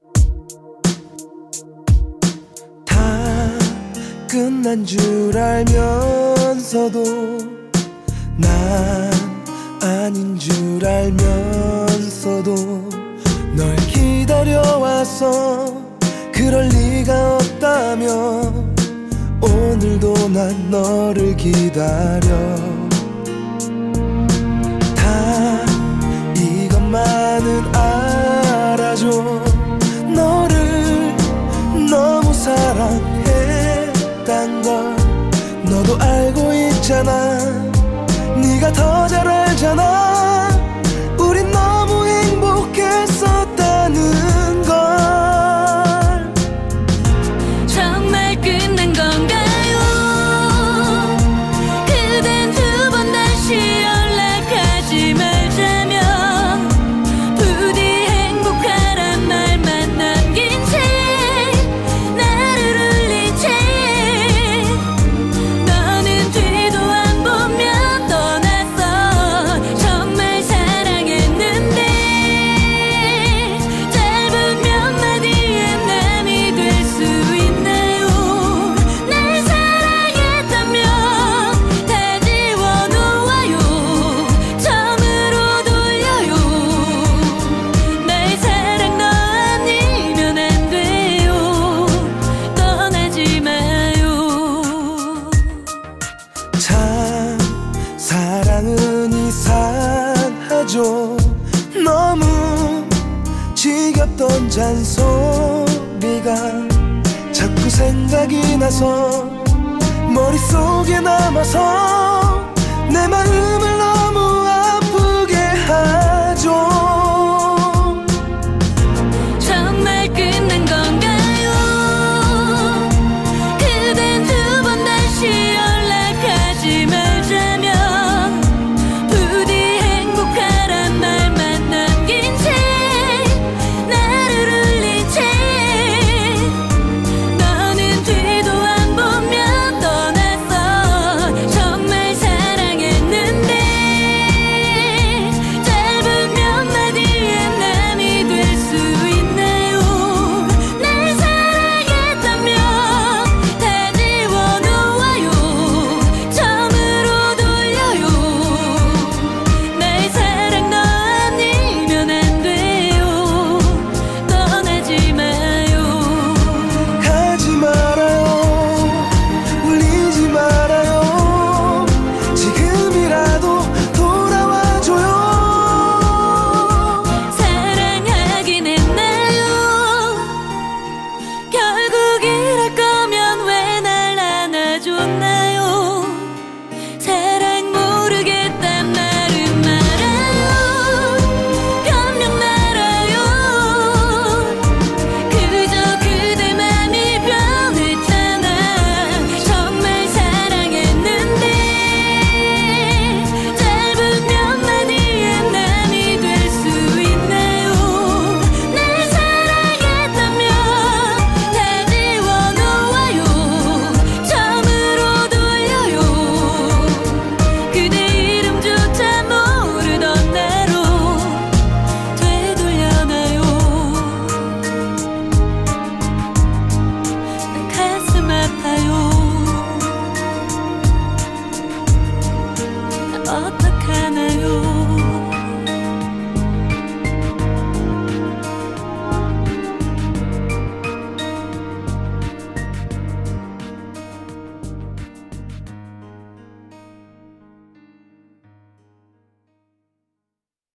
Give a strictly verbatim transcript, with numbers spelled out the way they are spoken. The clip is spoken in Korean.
다 끝난 줄 알면서도 난 아닌 줄 알면서도 널 기다려왔어. 그럴 리가 없다며 오늘도 난 너를 기다려. 다 이것만은 알아줘. 너를 너무 사랑했단 걸 너도 알고 있잖아. 네가 더 잘 알잖아. 우린 너무 행복했었다는 걸. 정말 끝난 건가요? 그댄 두 번 다시 연락하지 말자며 부디 행복하란 말만 남긴 채 나를 울린 채 너는 뒤도 안 보며 떠났어. 정말 사랑했는데 짧은 몇 마디의 남이 될 수 있나요? 날 사랑했다며 다 지워놓아요. 처음으로 돌려요. 나의 사랑 너 아니면 안 돼요. 떠나지 마요. 참 사랑은 이상하죠. 너무 지겹던 잔소리가 자꾸 생각이 나서 머릿속에 남아서 내 마음을 너